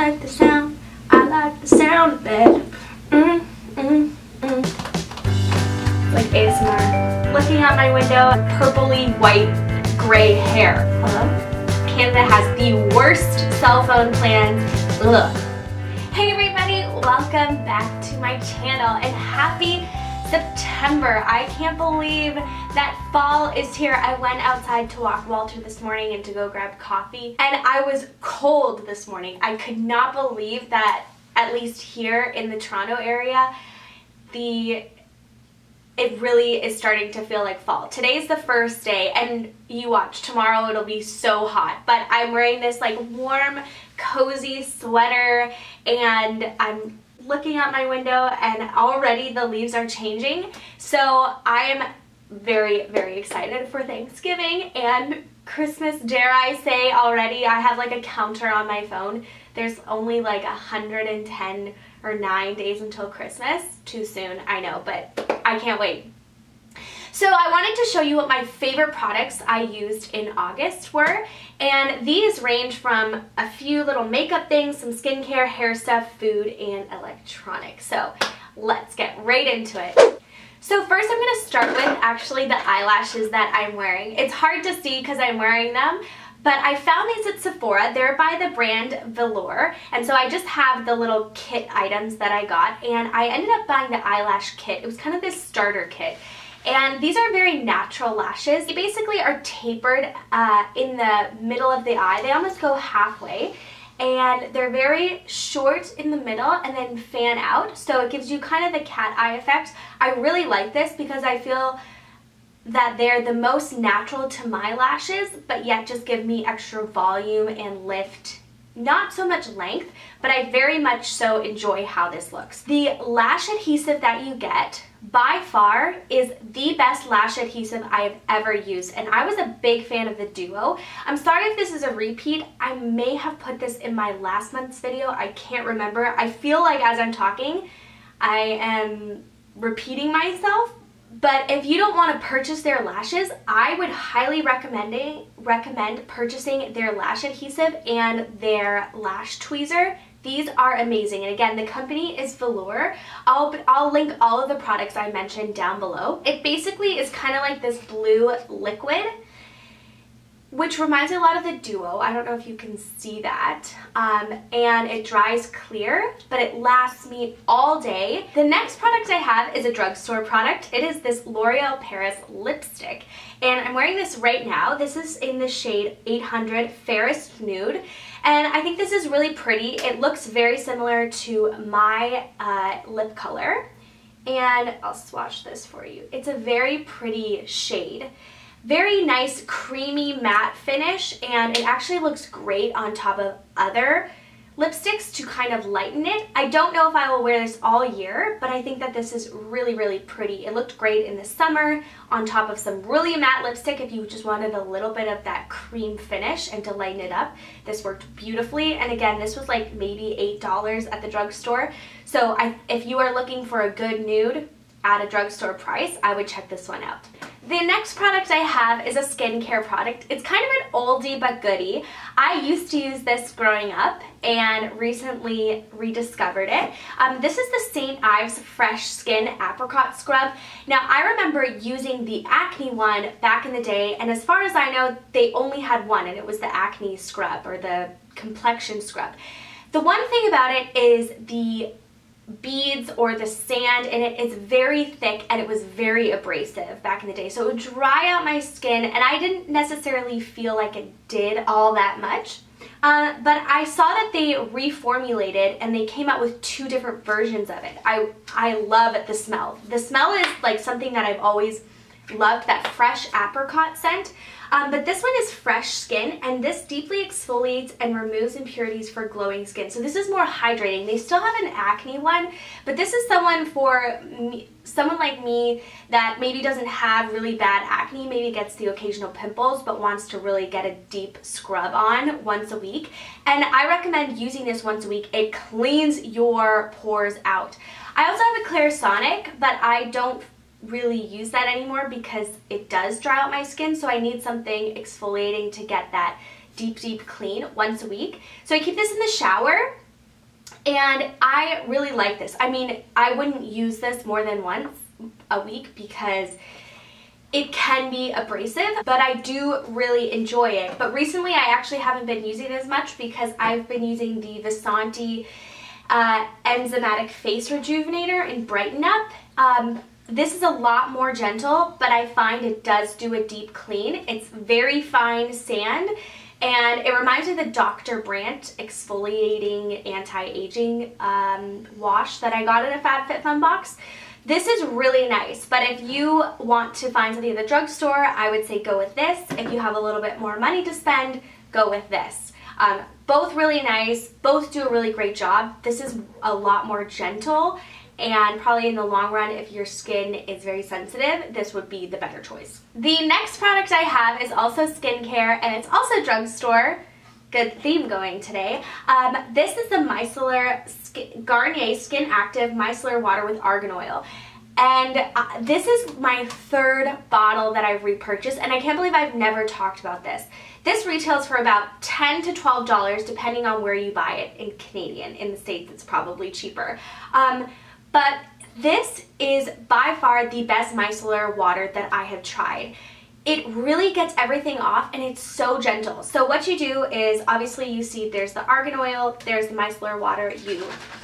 like the sound. I like the sound of it. Like ASMR. Looking out my window, purpley white gray hair. Hello? Canada has the worst cell phone plans. Ugh. Hey everybody, welcome back to my channel and happy September. I can't believe that fall is here. I went outside to walk Walter this morning and to go grab coffee, and I was cold this morning. I could not believe that, at least here in the Toronto area, it really is starting to feel like fall. Today's the first day, and you watch, tomorrow it'll be so hot. But I'm wearing this like warm, cozy sweater, and I'm looking out my window and already the leaves are changing. So I am very, very excited for Thanksgiving and Christmas, dare I say already. I have like a counter on my phone. There's only like 110 or 9 days until Christmas. Too soon, I know, but I can't wait. So I wanted to show you what my favorite products I used in August were, and these range from a few little makeup things, some skincare, hair stuff, food, and electronics. So let's get right into it. So first I'm going to start with actually the eyelashes that I'm wearing. It's hard to see because I'm wearing them, but I found these at Sephora. They're by the brand Velour, and so I just have the little kit items that I got, and I ended up buying the eyelash kit. It was kind of this starter kit. And these are very natural lashes. They basically are tapered in the middle of the eye. They almost go halfway. And they're very short in the middle and then fan out. So it gives you kind of the cat eye effect. I really like this because I feel that they're the most natural to my lashes, but yet just give me extra volume and lift. Not so much length, but I very much so enjoy how this looks. The lash adhesive that you get by far is the best lash adhesive I've ever used, and I was a big fan of the Duo. I'm sorry if this is a repeat. I may have put this in my last month's video. I can't remember. I feel like as I'm talking, I am repeating myself. But if you don't want to purchase their lashes, I would highly recommend purchasing their lash adhesive and their lash tweezer. These are amazing. And again, the company is Velour. I'll link all of the products I mentioned down below. It basically is kind of like this blue liquid, which reminds me a lot of the Duo. I don't know if you can see that. And it dries clear, but it lasts me all day. The next product I have is a drugstore product. It is this L'Oreal Paris lipstick. And I'm wearing this right now. This is in the shade 800 Fairest Nude. And I think this is really pretty. It looks very similar to my lip color. And I'll swatch this for you. It's a very pretty shade. Very nice creamy matte finish, and it actually looks great on top of other lipsticks to kind of lighten it. I don't know if I will wear this all year, but I think that this is really, really pretty. It looked great in the summer on top of some really matte lipstick if you just wanted a little bit of that cream finish and to lighten it up. This worked beautifully, and again, this was like maybe $8 at the drugstore. So if you are looking for a good nude at a drugstore price, I would check this one out. The next product I have is a skincare product. It's kind of an oldie but goodie. I used to use this growing up and recently rediscovered it. This is the St. Ives Fresh Skin Apricot Scrub. Now, I remember using the acne one back in the day, and as far as I know, they only had one, and it was the acne scrub or the complexion scrub. The one thing about it is the beads or the sand in it is very thick, and it was very abrasive back in the day, so it would dry out my skin, and I didn't necessarily feel like it did all that much. But I saw that they reformulated and they came out with 2 different versions of it. I love the smell. The smell is like something that I've always loved, that fresh apricot scent. But this one is Fresh Skin, and this deeply exfoliates and removes impurities for glowing skin. So this is more hydrating. They still have an acne one, but this is someone like me that maybe doesn't have really bad acne, maybe gets the occasional pimples, but wants to really get a deep scrub on once a week. And I recommend using this once a week. It cleans your pores out. I also have a Clarisonic, but I don't really use that anymore because it does dry out my skin, so I need something exfoliating to get that deep clean once a week. So I keep this in the shower And I really like this. I mean, I wouldn't use this more than once a week because it can be abrasive, but I do really enjoy it. But recently I actually haven't been using it as much because I've been using the Vasanti Enzymatic Face Rejuvenator in Brighten Up. This is a lot more gentle, but I find it does do a deep clean. It's very fine sand, and it reminds me of the Dr. Brandt exfoliating anti-aging wash that I got in a FabFitFun box. This is really nice, but if you want to find something at the drugstore, I would say go with this. If you have a little bit more money to spend, go with this. Both really nice, both do a really great job. This is a lot more gentle, and probably in the long run, if your skin is very sensitive, this would be the better choice. The next product I have is also skincare, and it's also drugstore. Good theme going today. This is the Garnier Skin Active Micellar Water with Argan Oil. And this is my third bottle that I've repurchased, and I can't believe I've never talked about this. This retails for about $10 to $12 depending on where you buy it in Canadian. In the States, it's probably cheaper. But this is by far the best micellar water that I have tried. It really gets everything off, and it's so gentle. So what you do is, obviously you see there's the argan oil, there's the micellar water, you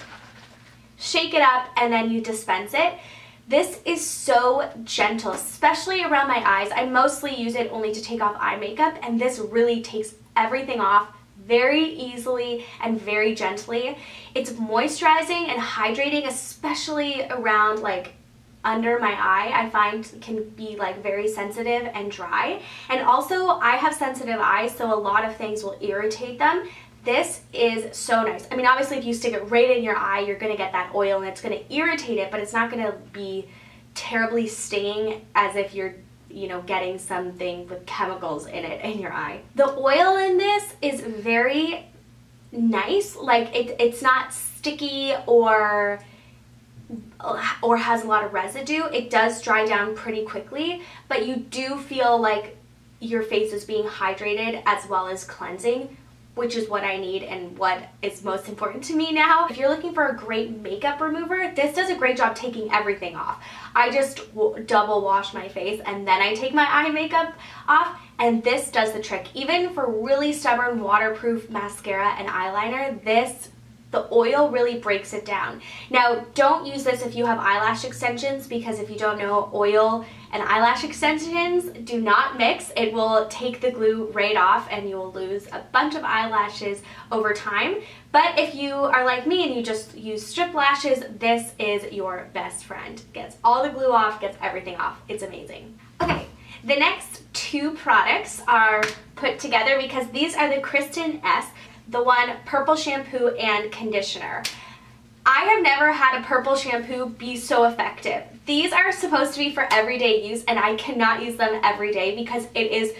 shake it up, and then you dispense it. This is so gentle, especially around my eyes. I mostly use it only to take off eye makeup, and this really takes everything off very easily and very gently. It's moisturizing and hydrating, especially around like under my eye. I find can be like very sensitive and dry, and also I have sensitive eyes, so a lot of things will irritate them. This is so nice. I mean, obviously if you stick it right in your eye, you're gonna get that oil and it's gonna irritate it, but it's not gonna be terribly stinging as if you're, you know, getting something with chemicals in it in your eye. The oil in this is very nice. Like it's not sticky or has a lot of residue. It does dry down pretty quickly, but you do feel like your face is being hydrated as well as cleansing, which is what I need and what is most important to me now. If you're looking for a great makeup remover, this does a great job taking everything off. I just double wash my face and then I take my eye makeup off, and this does the trick. Even for really stubborn waterproof mascara and eyeliner, the oil really breaks it down. Now, don't use this if you have eyelash extensions, because if you don't know, oil and eyelash extensions do not mix. It will take the glue right off and you will lose a bunch of eyelashes over time. But if you are like me and you just use strip lashes, this is your best friend. Gets all the glue off, gets everything off. It's amazing. Okay, the next two products are put together because these are the Kristin Ess, the one purple shampoo and conditioner. I have never had a purple shampoo be so effective. These are supposed to be for everyday use, and I cannot use them every day because it is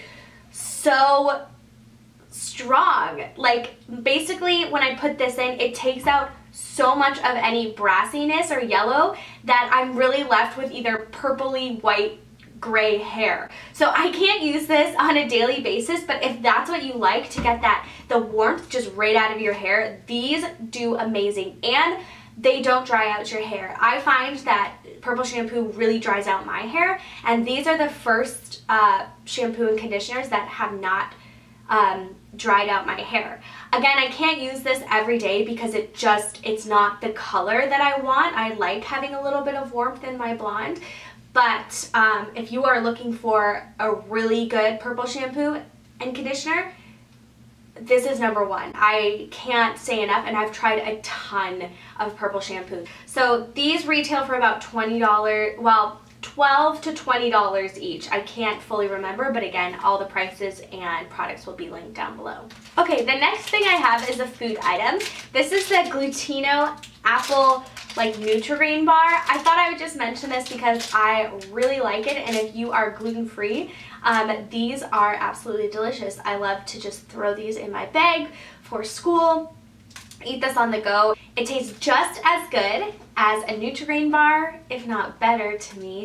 so strong. Like, basically when I put this in, it takes out so much of any brassiness or yellow that I'm really left with either purpley white gray hair. So I can't use this on a daily basis, but if that's what you like to get the warmth just right out of your hair, these do amazing, and they don't dry out your hair. I find that purple shampoo really dries out my hair, and these are the first shampoo and conditioners that have not dried out my hair. Again, I can't use this every day because it's not the color that I want. I like having a little bit of warmth in my blonde. But if you are looking for a really good purple shampoo and conditioner, this is number one. I can't say enough, and I've tried a ton of purple shampoo. So these retail for about $20, well, $12 to $20 each. I can't fully remember, but again, all the prices and products will be linked down below. Okay, the next thing I have is a food item. This is the Glutino Apple Nutri-Grain bar. I thought I would just mention this because I really like it, and if you are gluten-free, these are absolutely delicious. I love to just throw these in my bag for school, eat this on the go. It tastes just as good as a Nutri-Grain bar, if not better to me.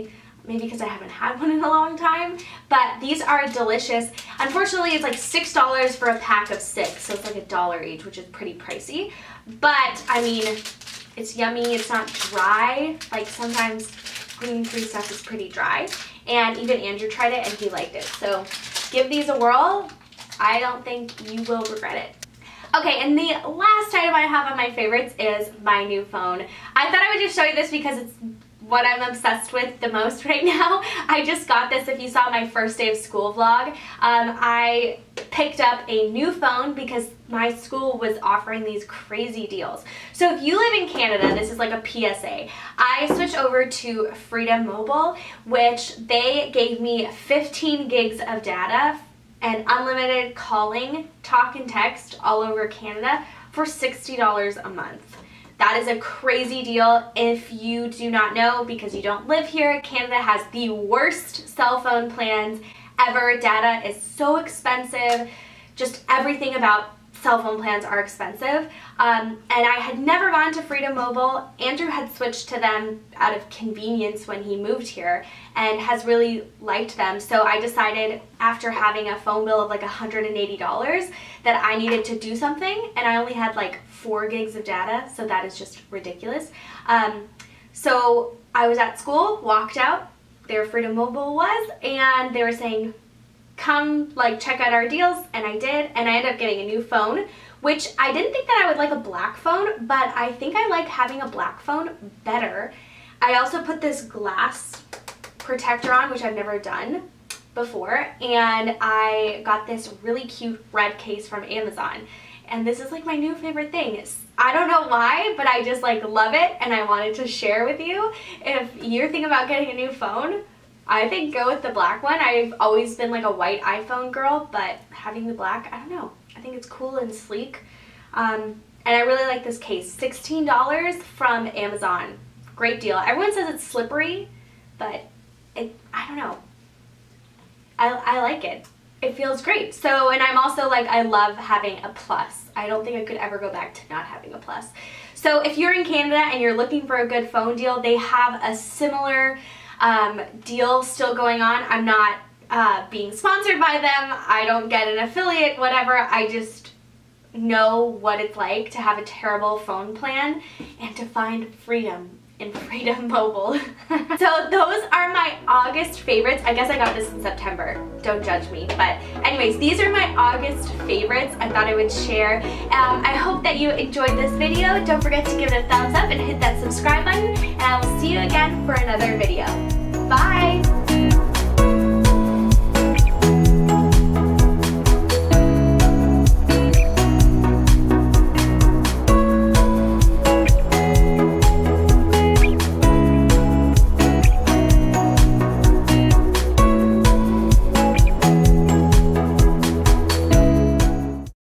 maybe because I haven't had one in a long time, but these are delicious. Unfortunately, it's like $6 for a pack of 6, so it's like $1 each, which is pretty pricey. But I mean, it's yummy, it's not dry. Like sometimes gluten-free stuff is pretty dry. And even Andrew tried it and he liked it. So give these a whirl. I don't think you will regret it. Okay, and the last item I have on my favorites is my new phone. I thought I would just show you this because it's what I'm obsessed with the most right now. I just got this. If you saw my first day of school vlog, I picked up a new phone because my school was offering these crazy deals. So if you live in Canada, this is like a PSA. I switched over to Freedom Mobile, which they gave me 15 gigs of data and unlimited calling, talk, and text all over Canada for $60 a month. That is a crazy deal. If you do not know, because you don't live here, Canada has the worst cell phone plans ever. Data is so expensive. Just everything about cell phone plans are expensive. And I had never gone to Freedom Mobile. Andrew had switched to them out of convenience when he moved here and has really liked them. So I decided after having a phone bill of like $180 that I needed to do something, and I only had like 4 gigs of data, so that is just ridiculous. So I was at school, walked out, there Freedom Mobile was, and they were saying, come like check out our deals, and I did, and I ended up getting a new phone, which I didn't think that I would like a black phone, but I think I like having a black phone better. I also put this glass protector on, which I've never done before, and I got this really cute red case from Amazon. And this is like my new favorite thing. I don't know why, but I just like love it, and I wanted to share with you. If you're thinking about getting a new phone, I think go with the black one. I've always been like a white iPhone girl, but having the black, I don't know. I think it's cool and sleek. And I really like this case. $16 from Amazon. Great deal. Everyone says it's slippery, but I don't know. I like it. It feels great. So, and I'm also like, I love having a Plus. I don't think I could ever go back to not having a Plus. So if you're in Canada and you're looking for a good phone deal, they have a similar deal still going on. I'm not being sponsored by them. I don't get an affiliate, whatever. I just know what it's like to have a terrible phone plan and to find freedom in Freedom Mobile. So those are my August favorites. I guess I got this in September. Don't judge me. But anyways, these are my August favorites I thought I would share. I hope that you enjoyed this video. Don't forget to give it a thumbs up and hit that subscribe button. And I will see you again for another video. Bye!